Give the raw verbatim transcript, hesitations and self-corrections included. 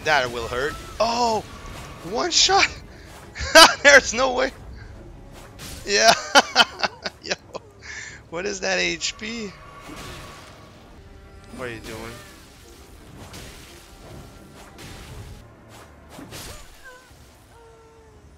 That will hurt. Oh, one shot. There's no way. Yeah. Yo, what is that H P? What are you doing?